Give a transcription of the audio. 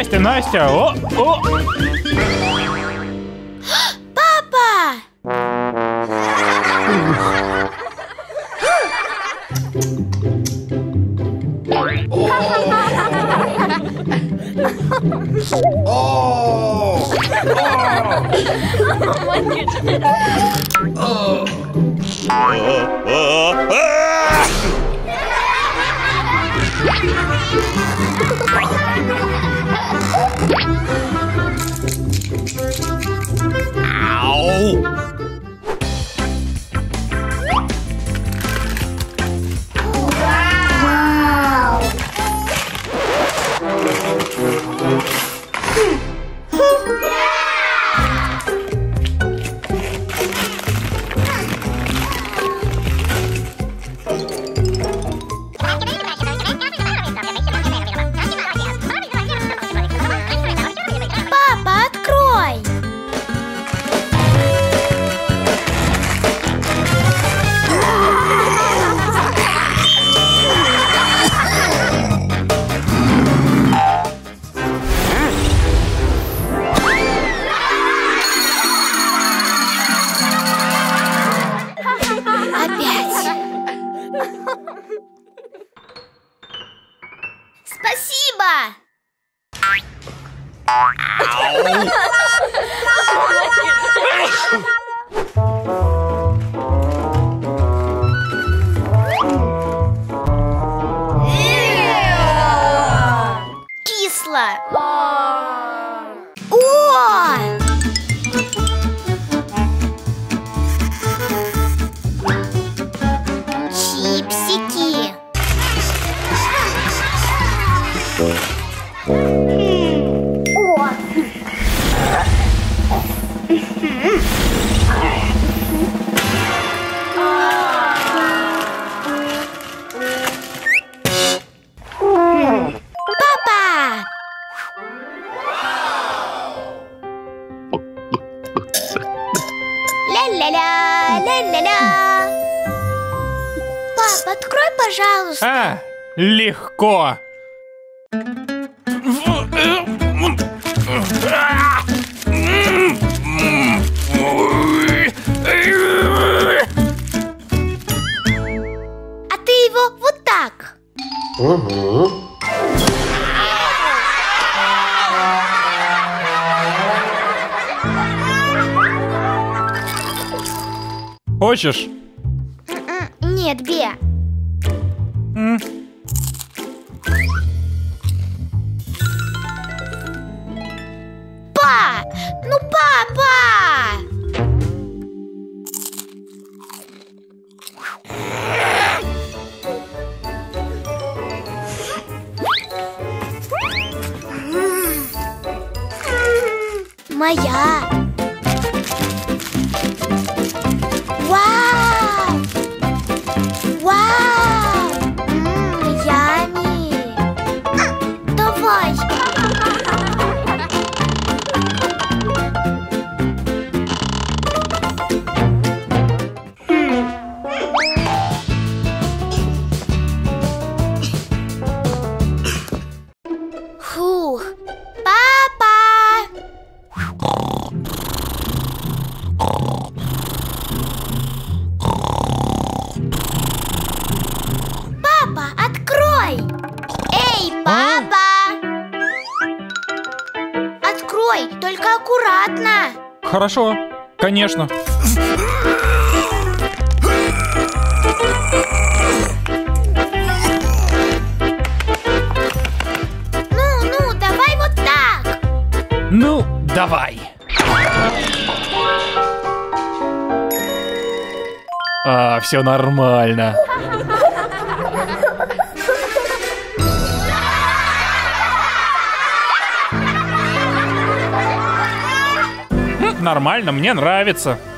Настя, Настя! О! Папа! Папа, открой! Опять. Спасибо! Кисло. О! Чипсики. Папа! Ля-ля-ля, ля-ля-ля. Пап, открой, пожалуйста. Легко. А ты его вот так. Хочешь? Нет, Бе. Па! Ну, папа! Моя. Вау! Вау! Ями! Давай! Фух! Папа! Папа, открой! Эй, папа! Открой, только аккуратно! Хорошо, конечно. Ну, давай вот так! Ну, давай. Все нормально. Нормально, мне нравится.